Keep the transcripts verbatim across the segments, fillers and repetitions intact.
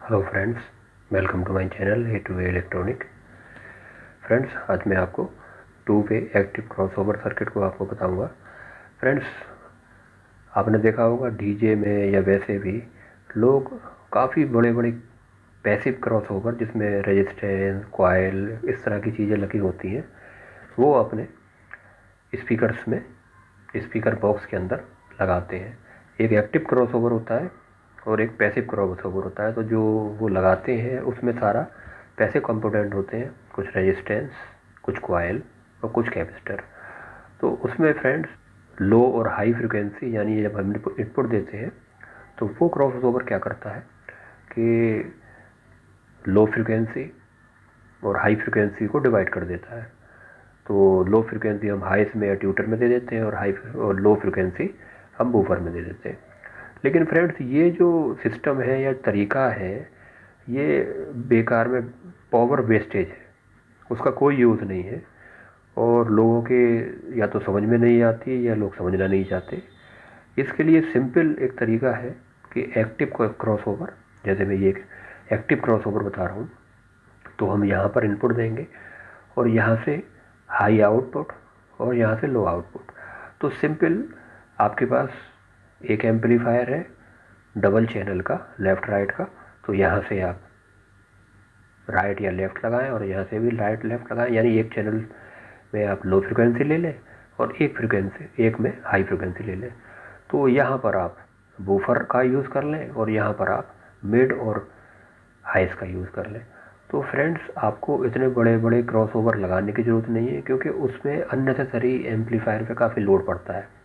Hello friends, welcome to my channel A to A electronic. Friends, आज मैं आपको two way active crossover circuit को आपको बताऊंगा। फ्रेंड्स, आपने देखा होगा डीजे में या वैसे भी लोग काफ़ी बड़े बड़े पैसिव क्रॉसओवर जिसमें रेजिस्टेंस कॉइल इस तरह की चीज़ें लगी होती हैं, वो अपने स्पीकर्स में स्पीकर बॉक्स के अंदर लगाते हैं। एक एक्टिव क्रॉसओवर होता है और एक पैसिव क्रॉसओवर होता है। तो जो वो लगाते हैं उसमें सारा पैसिव कंपोनेंट होते हैं, कुछ रेजिस्टेंस, कुछ कॉइल और कुछ कैपेसिटर। तो उसमें फ्रेंड्स लो और हाई फ्रिक्वेंसी, यानी जब हम इनपुट देते हैं तो वो क्रॉसओवर क्या करता है कि लो फ्रिक्वेंसी और हाई फ्रिक्वेंसी को डिवाइड कर देता है। तो लो फ्रिक्वेंसी हम हाई में या ट्यूटर में दे देते हैं और हाई और लो फ्रिक्वेंसी हम बूफर में दे देते हैं। लेकिन फ्रेंड्स, ये जो सिस्टम है या तरीका है, ये बेकार में पावर वेस्टेज है, उसका कोई यूज़ नहीं है और लोगों के या तो समझ में नहीं आती या लोग समझना नहीं चाहते। इसके लिए सिंपल एक तरीका है कि एक्टिव क्रॉसओवर, जैसे मैं ये एक्टिव क्रॉसओवर बता रहा हूँ, तो हम यहाँ पर इनपुट देंगे और यहाँ से हाई आउटपुट और यहाँ से लो आउटपुट। तो सिंपल आपके पास एक एम्पलीफायर है डबल चैनल का, लेफ़्ट राइट का, तो यहाँ से आप राइट या लेफ़्ट लगाएं और यहाँ से भी राइट लेफ़्ट लगाएं, यानी एक चैनल में आप लो फ्रिक्वेंसी ले लें और एक फ्रिक्वेंसी एक में हाई फ्रिक्वेंसी ले लें। तो यहाँ पर आप बूफर का यूज़ कर लें और यहाँ पर आप मिड और हाइस का यूज़ कर लें। तो फ्रेंड्स, आपको इतने बड़े बड़े क्रॉसओवर लगाने की ज़रूरत नहीं है, क्योंकि उसमें अननेसेसरी एम्पलीफायर पे काफ़ी लोड पड़ता है।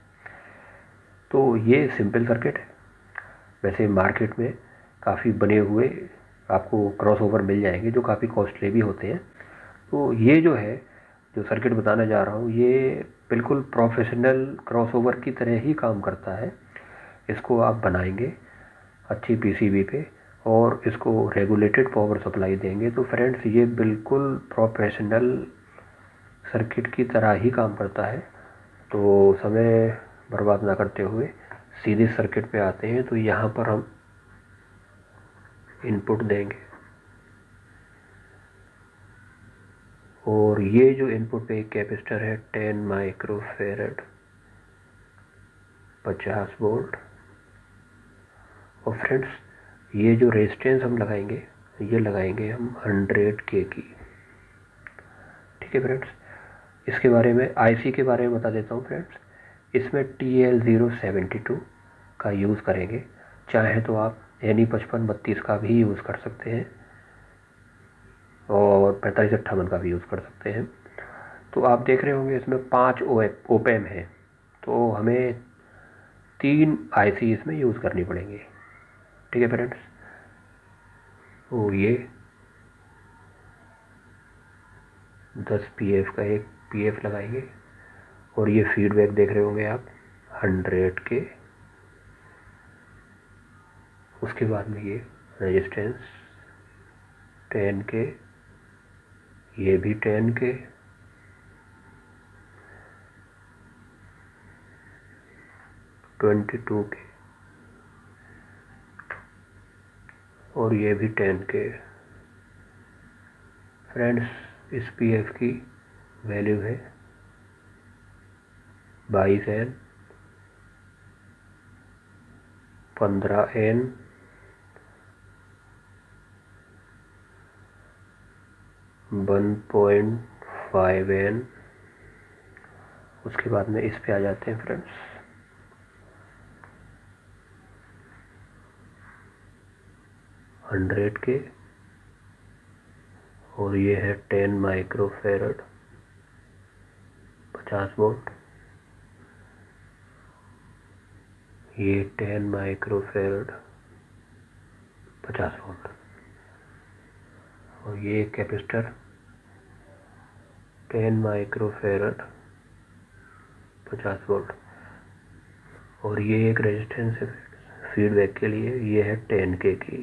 तो ये सिंपल सर्किट है। वैसे मार्केट में काफ़ी बने हुए आपको क्रॉसओवर मिल जाएंगे जो काफ़ी कॉस्टली भी होते हैं। तो ये जो है, जो सर्किट बताने जा रहा हूँ, ये बिल्कुल प्रोफेशनल क्रॉसओवर की तरह ही काम करता है। इसको आप बनाएंगे अच्छी पीसीबी पे और इसको रेगुलेटेड पावर सप्लाई देंगे तो फ्रेंड्स, ये बिल्कुल प्रोफेशनल सर्किट की तरह ही काम करता है। तो समय बर्बाद ना करते हुए सीधे सर्किट पे आते हैं। तो यहाँ पर हम इनपुट देंगे और ये जो इनपुट पे एक कैपेसिटर है टेन माइक्रोफेरेड पचास वोल्ट। और फ्रेंड्स, ये जो रेजिस्टेंस हम लगाएंगे ये लगाएंगे हम हंड्रेड के की। ठीक है फ्रेंड्स, इसके बारे में आईसी के बारे में बता देता हूँ फ्रेंड्स। इसमें T L zero seventy two का यूज़ करेंगे। चाहे तो आप एनी पचपन बत्तीस का भी यूज़ कर सकते हैं और पैंतालीस अट्ठावन का भी यूज़ कर सकते हैं। तो आप देख रहे होंगे इसमें पाँच ओपेम है, तो हमें तीन आईसी इसमें यूज़ करनी पड़ेंगी। ठीक है फ्रेंड्स, तो ये दस पी एफ का एक पी एफ लगाएंगे और ये फीडबैक देख रहे होंगे आप हंड्रेड के। उसके बाद में ये रेजिस्टेंस टेन के, ये भी टेन के, ट्वेंटी टू के और ये भी टेन के। फ्रेंड्स, इस पी एफ की वैल्यू है बाईस एन, पंद्रह n, one point five n. उसके बाद में इस पे आ जाते हैं फ्रेंड्स, हंड्रेड के और ये है टेन माइक्रोफेरेड पचास वोल्ट, ये टेन माइक्रोफेरेड पचास वोल्ट और ये कैपेसिटर टेन माइक्रोफेरेड पचास वोल्ट और ये एक रेजिस्टेंस है फीडबैक के लिए, ये है टेन के की।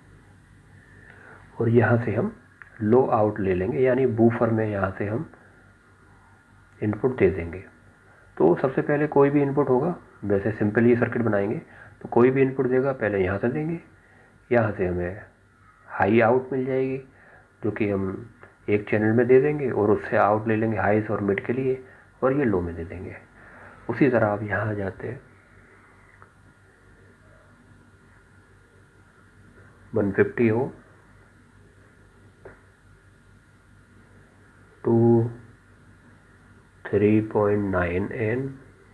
और यहाँ से हम लो आउट ले लेंगे, यानी बूफर में यहाँ से हम इनपुट दे देंगे। तो सबसे पहले कोई भी इनपुट होगा, वैसे सिंपल ही सर्किट बनाएंगे तो कोई भी इनपुट देगा पहले यहाँ से देंगे, यहाँ से हमें हाई आउट मिल जाएगी, जो कि हम एक चैनल में दे देंगे और उससे आउट ले लेंगे हाईस और मिड के लिए, और ये लो में दे देंगे। उसी तरह आप यहाँ आ जाते हैं, वन फिफ्टी हो two three point nine n,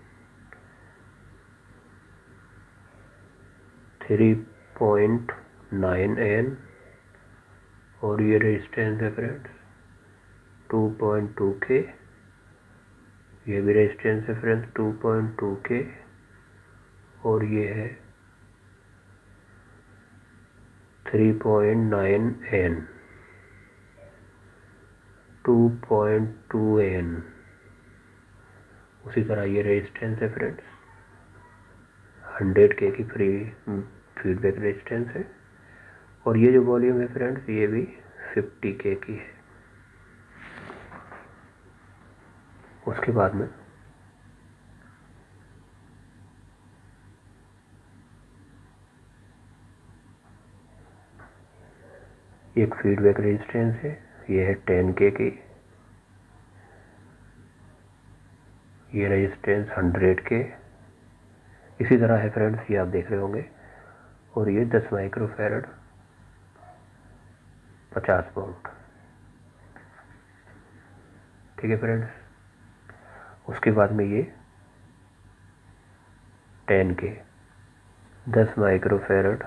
three point nine n, और ये रेजिस्टेंस है फ्रेंड्स टू पॉइंट टू के, ये भी रेजिस्टेंस है फ्रेंड्स टू पॉइंट टू के, और ये है three point nine n, two point two n. उसी तरह ये रेजिस्टेंस है फ्रेंड्स, हंड्रेड के की फ्री फीडबैक रेजिस्टेंस है, और ये जो वॉल्यूम है फ्रेंड्स ये भी फिफ्टी के की है। उसके बाद में एक फीडबैक रेजिस्टेंस है, ये है टेन के की, ये रेजिस्टेंस हंड्रेड के, इसी तरह है फ्रेंड्स, ये आप देख रहे होंगे, और ये दस माइक्रोफैरड पचास वोल्ट। ठीक है फ्रेंड्स। उसके बाद में ये टेन के, दस माइक्रोफैरड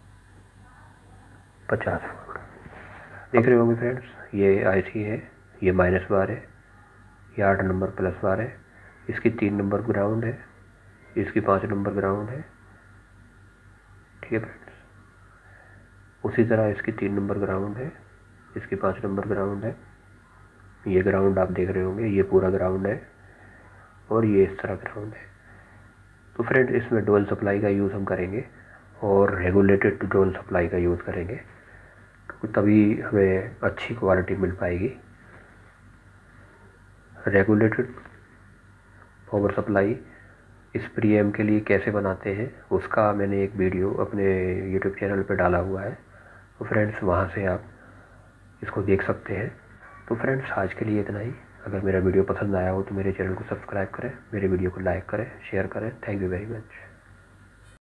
पचास वोल्ट। देख रहे होंगे फ्रेंड्स, ये आईसी है, ये माइनस बार है, ये आठ नंबर प्लस बार है, इसकी तीन नंबर ग्राउंड है, इसकी पाँच नंबर ग्राउंड है। ठीक है फ्रेंड्स। उसी तरह इसकी तीन नंबर ग्राउंड है, इसकी पाँच नंबर ग्राउंड है, ये ग्राउंड आप देख रहे होंगे, ये पूरा ग्राउंड है, और ये इस तरह ग्राउंड है। तो फ्रेंड्स इसमें डुअल सप्लाई का यूज़ हम करेंगे और रेगुलेटेड डुअल सप्लाई का यूज़ करेंगे, तभी हमें अच्छी क्वालिटी मिल पाएगी। रेगुलेटेड पावर सप्लाई इस प्रीएम के लिए कैसे बनाते हैं उसका मैंने एक वीडियो अपने यूट्यूब चैनल पर डाला हुआ है, तो फ्रेंड्स वहाँ से आप इसको देख सकते हैं। तो फ्रेंड्स आज के लिए इतना ही। अगर मेरा वीडियो पसंद आया हो तो मेरे चैनल को सब्सक्राइब करें, मेरे वीडियो को लाइक करें, शेयर करें। Thank you very much.